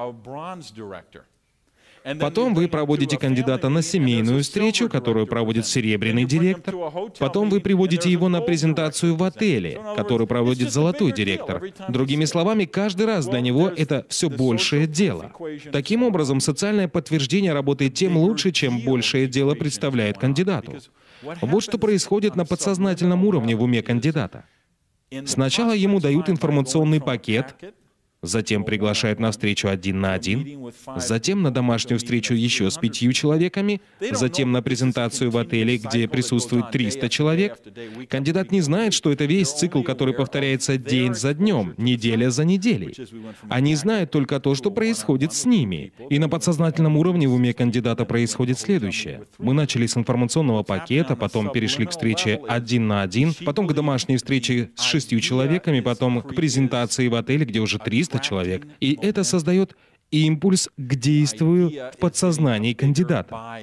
Потом вы проводите кандидата на семейную встречу, которую проводит серебряный директор. Потом вы приводите его на презентацию в отеле, которую проводит золотой директор. Другими словами, каждый раз для него это все большее дело. Таким образом, социальное подтверждение работает тем лучше, чем большее дело представляет кандидату. Вот что происходит на подсознательном уровне в уме кандидата. Сначала ему дают информационный пакет, затем приглашают на встречу один на один, затем на домашнюю встречу еще с пятью человеками, затем на презентацию в отеле, где присутствует триста человек. Кандидат не знает, что это весь цикл, который повторяется день за днем, неделя за неделей. Они знают только то, что происходит с ними. И на подсознательном уровне в уме кандидата происходит следующее. Мы начали с информационного пакета, потом перешли к встрече один на один, потом к домашней встрече с шестью человеками, потом к презентации в отеле, где уже триста человек. И это создает импульс к действию в подсознании кандидата.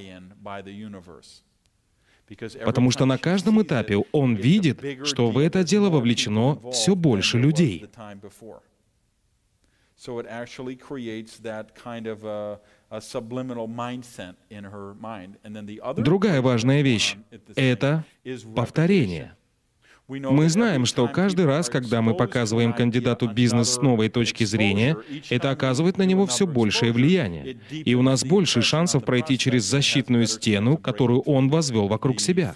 Потому что на каждом этапе он видит, что в это дело вовлечено все больше людей. Другая важная вещь — это повторение. Мы знаем, что каждый раз, когда мы показываем кандидату бизнес с новой точки зрения, это оказывает на него все большее влияние. И у нас больше шансов пройти через защитную стену, которую он возвел вокруг себя.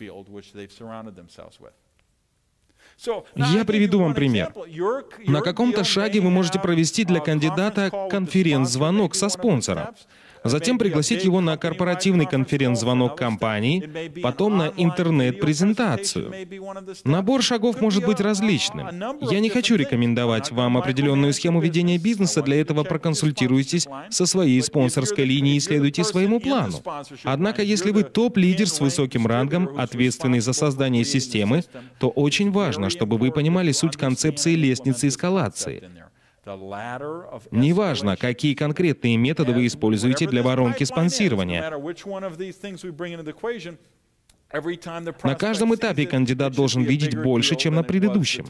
Я приведу вам пример. На каком-то шаге вы можете провести для кандидата конференц-звонок со спонсором, затем пригласить его на корпоративный конференц-звонок компании, потом на интернет-презентацию. Набор шагов может быть различным. Я не хочу рекомендовать вам определенную схему ведения бизнеса, для этого проконсультируйтесь со своей спонсорской линией и следуйте своему плану. Однако, если вы топ-лидер с высоким рангом, ответственный за создание системы, то очень важно, чтобы вы понимали суть концепции лестницы эскалации. Неважно, какие конкретные методы вы используете для воронки спонсирования. На каждом этапе кандидат должен видеть больше, чем на предыдущем.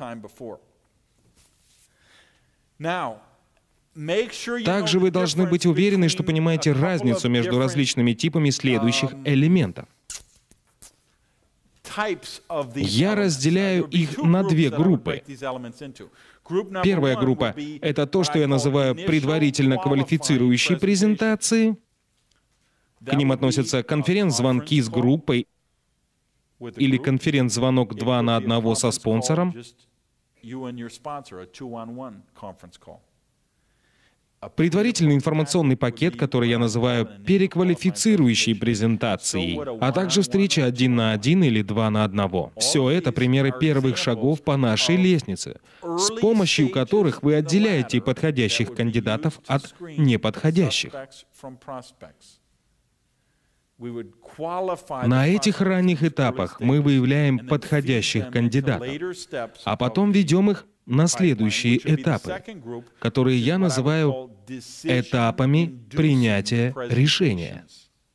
Также вы должны быть уверены, что понимаете разницу между различными типами следующих элементов. Я разделяю их на две группы. Первая группа — это то, что я называю предварительно квалифицирующие презентации. К ним относятся конференц-звонки с группой или конференц-звонок два на одного со спонсором. Предварительный информационный пакет, который я называю переквалифицирующей презентацией, а также встречи один на один или два на одного. Все это примеры первых шагов по нашей лестнице, с помощью которых вы отделяете подходящих кандидатов от неподходящих. На этих ранних этапах мы выявляем подходящих кандидатов, а потом ведем их на следующие этапы, которые я называю этапами принятия решения.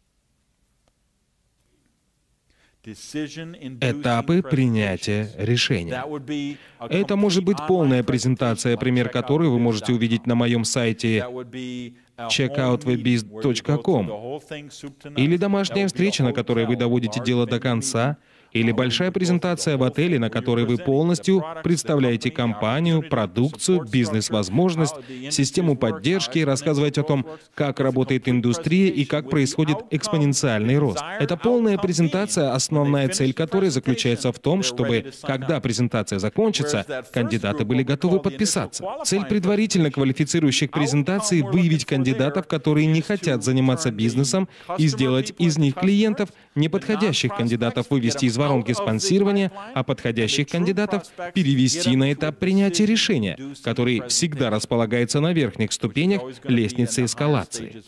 Этапы принятия решения. Это может быть полная презентация, пример которой вы можете увидеть на моем сайте чек аут веб биз точка ком, или домашняя встреча, на которой вы доводите дело до конца, или большая презентация в отеле, на которой вы полностью представляете компанию, продукцию, бизнес-возможность, систему поддержки, рассказываете о том, как работает индустрия и как происходит экспоненциальный рост. Это полная презентация, основная цель которой заключается в том, чтобы, когда презентация закончится, кандидаты были готовы подписаться. Цель предварительно квалифицирующих презентаций — выявить кандидатов, которые не хотят заниматься бизнесом, и сделать из них клиентов, неподходящих кандидатов вывести из воронки спонсирования, а подходящих кандидатов перевести на этап принятия решения, который всегда располагается на верхних ступенях лестницы эскалации.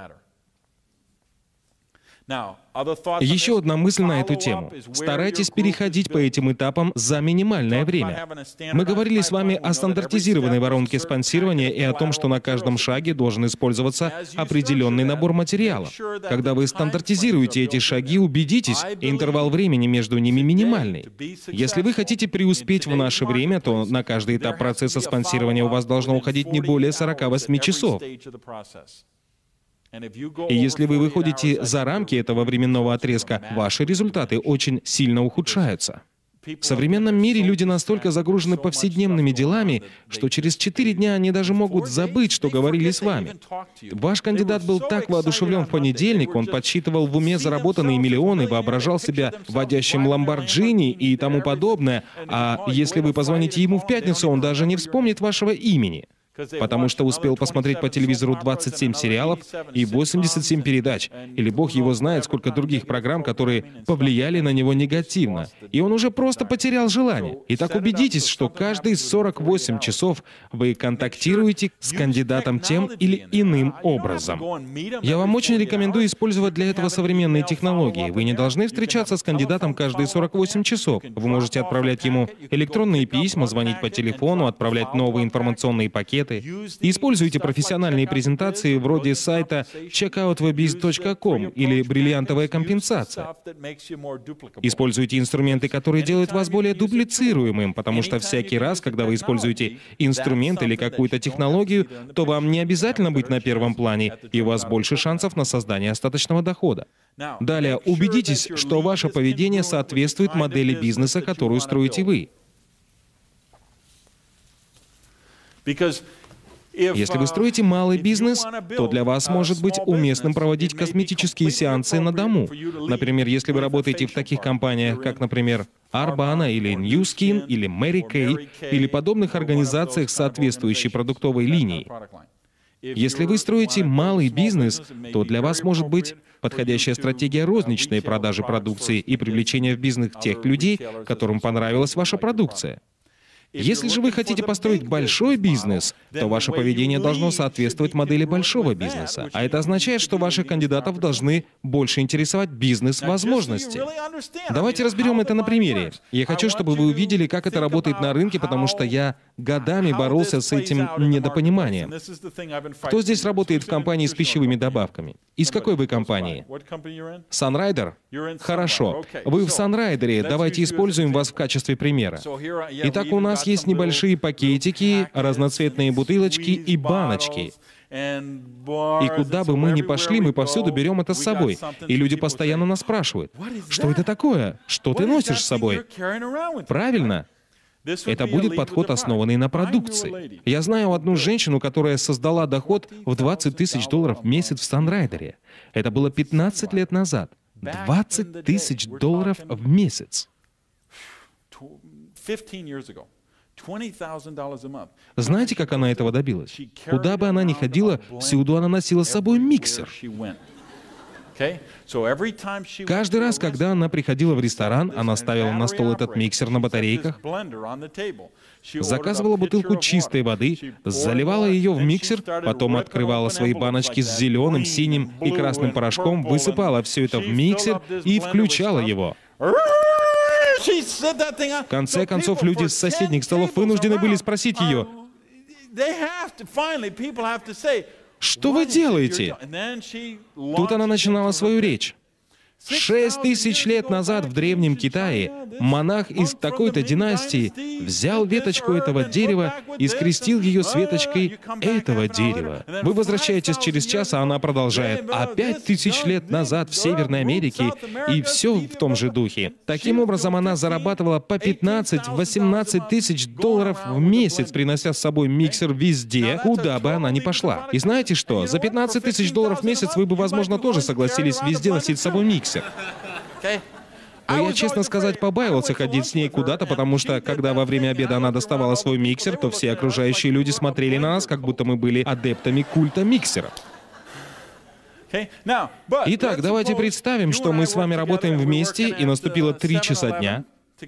Еще одна мысль на эту тему. Старайтесь переходить по этим этапам за минимальное время. Мы говорили с вами о стандартизированной воронке спонсирования и о том, что на каждом шаге должен использоваться определенный набор материалов. Когда вы стандартизируете эти шаги, убедитесь, интервал времени между ними минимальный. Если вы хотите преуспеть в наше время, то на каждый этап процесса спонсирования у вас должно уходить не более сорока восьми часов. И если вы выходите за рамки этого временного отрезка, ваши результаты очень сильно ухудшаются. В современном мире люди настолько загружены повседневными делами, что через четыре дня они даже могут забыть, что говорили с вами. Ваш кандидат был так воодушевлен в понедельник, он подсчитывал в уме заработанные миллионы, воображал себя водящим Ламборджини и тому подобное, а если вы позвоните ему в пятницу, он даже не вспомнит вашего имени. Потому что успел посмотреть по телевизору двадцать семь сериалов и восемьдесят семь передач, или бог его знает, сколько других программ, которые повлияли на него негативно, и он уже просто потерял желание. Итак, убедитесь, что каждые сорок восемь часов вы контактируете с кандидатом тем или иным образом. Я вам очень рекомендую использовать для этого современные технологии. Вы не должны встречаться с кандидатом каждые сорок восемь часов. Вы можете отправлять ему электронные письма, звонить по телефону, отправлять новые информационные пакеты. Используйте профессиональные презентации вроде сайта чек аут веб биз точка ком или «Бриллиантовая компенсация». Используйте инструменты, которые делают вас более дублицируемым, потому что всякий раз, когда вы используете инструмент или какую-то технологию, то вам не обязательно быть на первом плане, и у вас больше шансов на создание остаточного дохода. Далее, убедитесь, что ваше поведение соответствует модели бизнеса, которую строите вы. Если вы строите малый бизнес, то для вас может быть уместным проводить косметические сеансы на дому. Например, если вы работаете в таких компаниях, как, например, Arbana или New Skin или Mary Kay, или подобных организациях с соответствующей продуктовой линией. Если вы строите малый бизнес, то для вас может быть подходящая стратегия розничной продажи продукции и привлечения в бизнес тех людей, которым понравилась ваша продукция. Если же вы хотите построить большой бизнес, то ваше поведение должно соответствовать модели большого бизнеса. А это означает, что ваших кандидатов должны больше интересовать бизнес-возможности. Давайте разберем это на примере. Я хочу, чтобы вы увидели, как это работает на рынке, потому что я годами боролся с этим недопониманием. Кто здесь работает в компании с пищевыми добавками? Из какой вы компании? Sunrider? Хорошо. Вы в Sunrider. Давайте используем вас в качестве примера. Итак, у нас есть небольшие пакетики, разноцветные бутылочки и баночки. И куда бы мы ни пошли, мы повсюду берем это с собой. И люди постоянно нас спрашивают, что это такое? Что ты носишь с собой? Правильно. Это будет подход, основанный на продукции. Я знаю одну женщину, которая создала доход в двадцать тысяч долларов в месяц в Sunrider. Это было пятнадцать лет назад. двадцать тысяч долларов в месяц. Знаете, как она этого добилась? Куда бы она ни ходила, всюду она носила с собой миксер. Каждый раз, когда она приходила в ресторан, она ставила на стол этот миксер на батарейках, заказывала бутылку чистой воды, заливала ее в миксер, потом открывала свои баночки с зеленым, синим и красным порошком, высыпала все это в миксер и включала его. В конце концов, люди с соседних столов вынуждены были спросить ее, «Что вы делаете?» Тут она начинала свою речь. Шесть тысяч лет назад в Древнем Китае монах из такой-то династии взял веточку этого дерева и скрестил ее с веточкой этого дерева. Вы возвращаетесь через час, а она продолжает. А пять тысяч лет назад в Северной Америке, и все в том же духе. Таким образом, она зарабатывала по пятнадцать-восемнадцать тысяч долларов в месяц, принося с собой миксер везде, куда бы она ни пошла. И знаете что? За пятнадцать тысяч долларов в месяц вы бы, возможно, тоже согласились везде носить с собой миксер. Но я, честно сказать, побаивался ходить с ней куда-то, потому что, когда во время обеда она доставала свой миксер, то все окружающие люди смотрели на нас, как будто мы были адептами культа миксера. Итак, давайте представим, что мы с вами работаем вместе, и наступило три часа дня.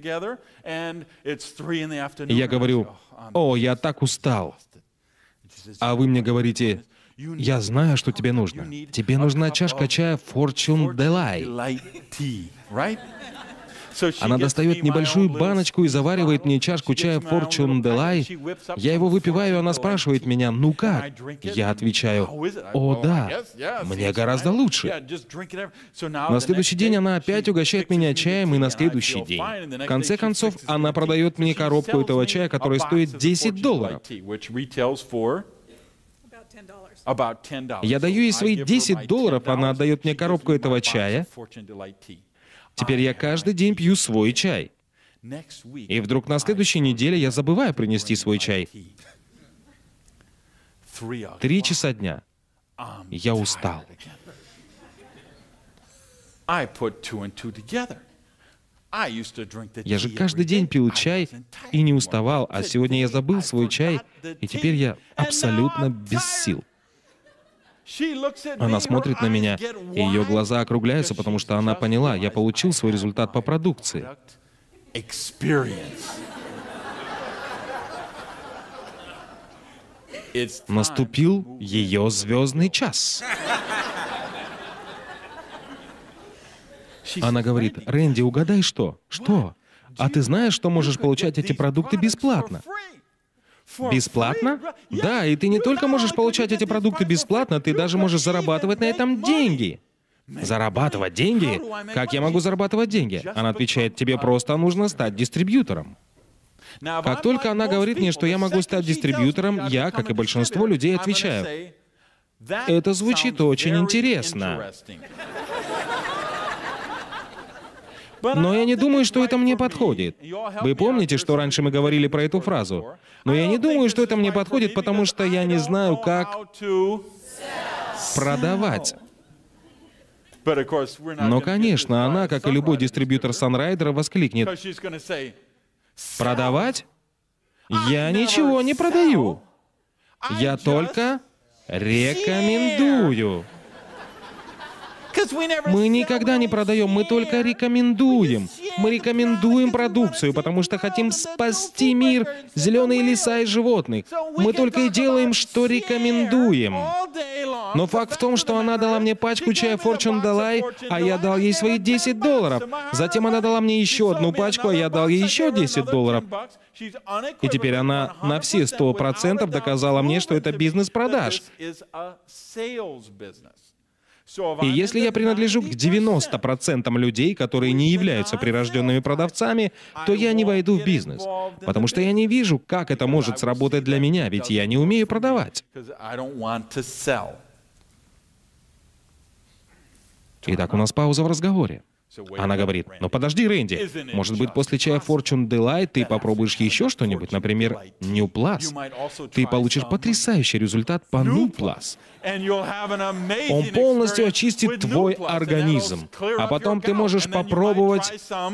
И я говорю, «О, я так устал». А вы мне говорите, «Я знаю, что тебе нужно. Тебе нужна чашка чая Fortune Delight». Она достает небольшую баночку и заваривает мне чашку чая Fortune Delight. Я его выпиваю, и она спрашивает меня, «Ну как?» Я отвечаю, «О, да, мне гораздо лучше». На следующий день она опять угощает меня чаем, и на следующий день. В конце концов, она продает мне коробку этого чая, которая стоит десять долларов. Я даю ей свои десять долларов, она отдает мне коробку этого чая. Теперь я каждый день пью свой чай. И вдруг на следующей неделе я забываю принести свой чай. Три часа дня. Я устал. Я же каждый день пил чай и не уставал, а сегодня я забыл свой чай, и теперь я абсолютно без сил. Она смотрит на меня, и ее глаза округляются, потому что она поняла, я получил свой результат по продукции. Наступил ее звездный час. Она говорит, «Рэнди, угадай что?» «Что? А ты знаешь, что можешь получать эти продукты бесплатно?» Бесплатно? Да, и ты не только можешь получать эти продукты бесплатно, ты даже можешь зарабатывать на этом деньги. Зарабатывать деньги? Как я могу зарабатывать деньги? Она отвечает, тебе просто нужно стать дистрибьютором. Как только она говорит мне, что я могу стать дистрибьютором, я, как и большинство людей, отвечаю, это звучит очень интересно. Но я не думаю, что это мне подходит. Вы помните, что раньше мы говорили про эту фразу? Но я не думаю, что это мне подходит, потому что я не знаю, как продавать. Но, конечно, она, как и любой дистрибьютор Sunrider, воскликнет, «Продавать? Я ничего не продаю. Я только рекомендую». Мы никогда не продаем, мы только рекомендуем. Мы рекомендуем продукцию, потому что хотим спасти мир, зеленые леса и животных. Мы только и делаем, что рекомендуем. Но факт в том, что она дала мне пачку чая Fortune Delight, а я дал ей свои десять долларов. Затем она дала мне еще одну пачку, а я дал ей еще десять долларов. И теперь она на все сто процентов доказала мне, что это бизнес продаж. И если я принадлежу к девяноста процентам людей, которые не являются прирожденными продавцами, то я не войду в бизнес, потому что я не вижу, как это может сработать для меня, ведь я не умею продавать. Итак, у нас пауза в разговоре. Она говорит: «Ну подожди, Рэнди, может быть, после чая Fortune Delight ты попробуешь еще что-нибудь, например, New Plus. Ты получишь потрясающий результат по New Plus. Он полностью очистит твой организм, а потом ты можешь попробовать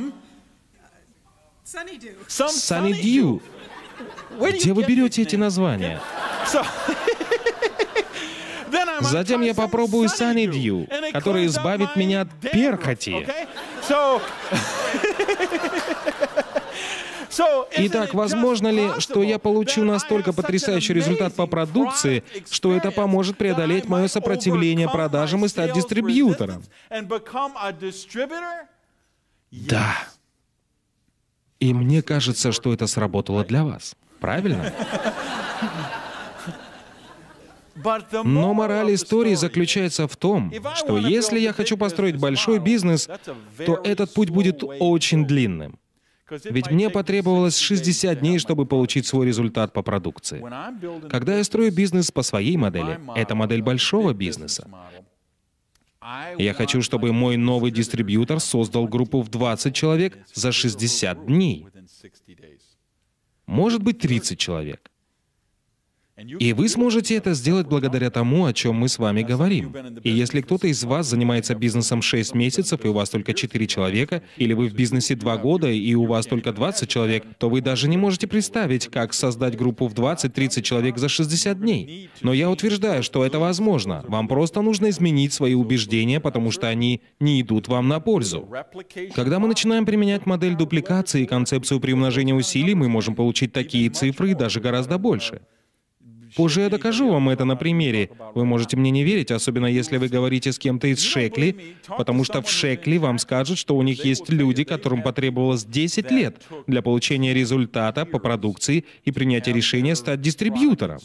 Sunny Dew». Где вы берете эти названия? Затем я попробую Sunny Dew, который избавит меня от перхоти. Итак, возможно ли, что я получу настолько потрясающий результат по продукции, что это поможет преодолеть мое сопротивление продажам и стать дистрибьютором? Да. И мне кажется, что это сработало для вас. Правильно? Но мораль истории заключается в том, что если я хочу построить большой бизнес, то этот путь будет очень длинным. Ведь мне потребовалось шестьдесят дней, чтобы получить свой результат по продукции. Когда я строю бизнес по своей модели, это модель большого бизнеса. Я хочу, чтобы мой новый дистрибьютор создал группу в двадцать человек за шестьдесят дней. Может быть, тридцать человек. И вы сможете это сделать благодаря тому, о чем мы с вами говорим. И если кто-то из вас занимается бизнесом шесть месяцев, и у вас только четыре человека, или вы в бизнесе два года, и у вас только двадцать человек, то вы даже не можете представить, как создать группу в двадцать-тридцать человек за шестьдесят дней. Но я утверждаю, что это возможно. Вам просто нужно изменить свои убеждения, потому что они не идут вам на пользу. Когда мы начинаем применять модель дупликации и концепцию приумножения усилий, мы можем получить такие цифры и даже гораздо больше. Позже я докажу вам это на примере. Вы можете мне не верить, особенно если вы говорите с кем-то из Шекли, потому что в Шекли вам скажут, что у них есть люди, которым потребовалось десять лет для получения результата по продукции и принятия решения стать дистрибьютором.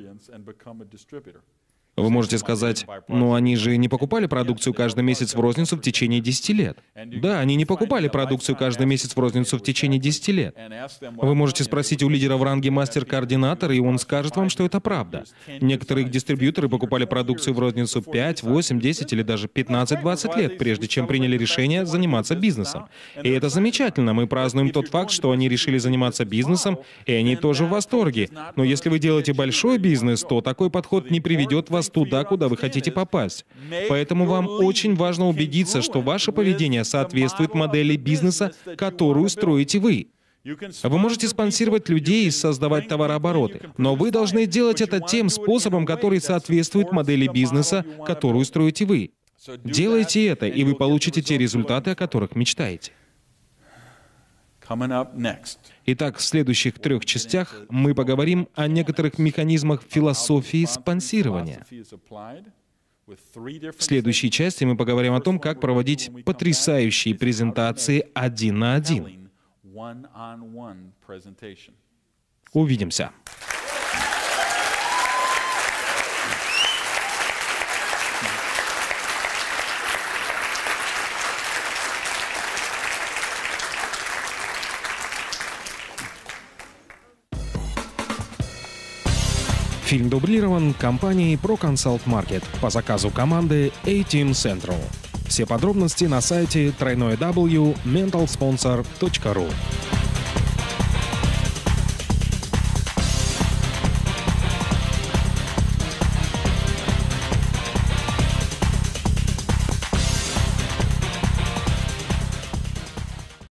Вы можете сказать: «Ну, они же не покупали продукцию каждый месяц в розницу в течение десяти лет». Да, они не покупали продукцию каждый месяц в розницу в течение десяти лет. Вы можете спросить у лидера в ранге мастер-координатора, и он скажет вам, что это правда. Некоторые их дистрибьюторы покупали продукцию в розницу пять, восемь, десять или даже пятнадцать-двадцать лет, прежде чем приняли решение заниматься бизнесом. И это замечательно. Мы празднуем тот факт, что они решили заниматься бизнесом, и они тоже в восторге. Но если вы делаете большой бизнес, то такой подход не приведет вас туда, куда вы хотите попасть. Поэтому вам очень важно убедиться, что ваше поведение соответствует модели бизнеса, которую строите вы. Вы можете спонсировать людей и создавать товарообороты, но вы должны делать это тем способом, который соответствует модели бизнеса, которую строите вы. Делайте это, и вы получите те результаты, о которых мечтаете. Итак, в следующих трех частях мы поговорим о некоторых механизмах философии спонсирования. В следующей части мы поговорим о том, как проводить потрясающие презентации один на один. Увидимся. Фильм дублирован компанией ProConsult Market по заказу команды A-Team Central. Все подробности на сайте дабл ю дабл ю дабл ю точка mental sponsor точка ру.